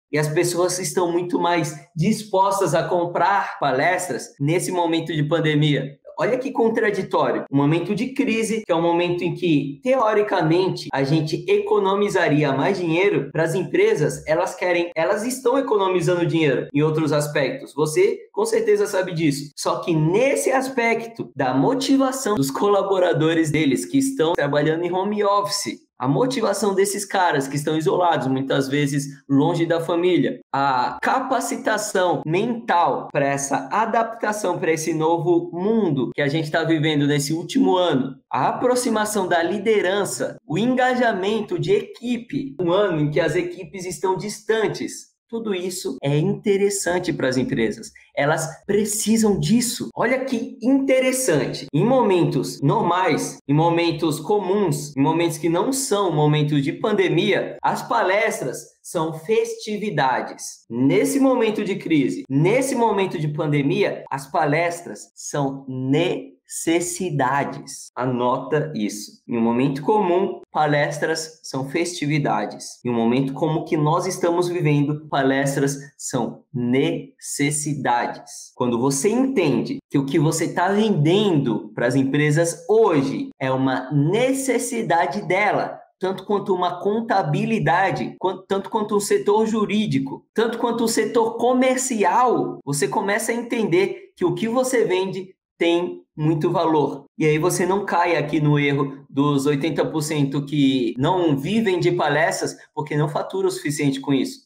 e as pessoas estão muito mais dispostas a comprar palestras nesse momento de pandemia. Olha que contraditório. Um momento de crise, que é um momento em que, teoricamente, a gente economizaria mais dinheiro para as empresas, elas estão economizando dinheiro em outros aspectos. Você, com certeza, sabe disso. Só que nesse aspecto da motivação dos colaboradores deles, que estão trabalhando em home office, a motivação desses caras que estão isolados, muitas vezes longe da família, a capacitação mental para essa adaptação para esse novo mundo que a gente está vivendo nesse último ano, a aproximação da liderança, o engajamento de equipe, um ano em que as equipes estão distantes. Tudo isso é interessante para as empresas. Elas precisam disso. Olha que interessante. Em momentos normais, em momentos comuns, em momentos que não são momentos de pandemia, as palestras são festividades. Nesse momento de crise, nesse momento de pandemia, as palestras são necessidades. Anota isso. Em um momento comum, palestras são festividades. Em um momento como o que nós estamos vivendo, palestras são necessidades. Quando você entende que o que você está vendendo para as empresas hoje é uma necessidade dela, tanto quanto uma contabilidade, tanto quanto um setor jurídico, tanto quanto o setor comercial, você começa a entender que o que você vende tem muito valor. E aí você não cai aqui no erro dos 80% que não vivem de palestras porque não fatura o suficiente com isso.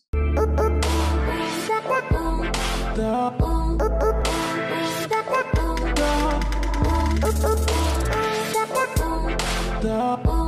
Da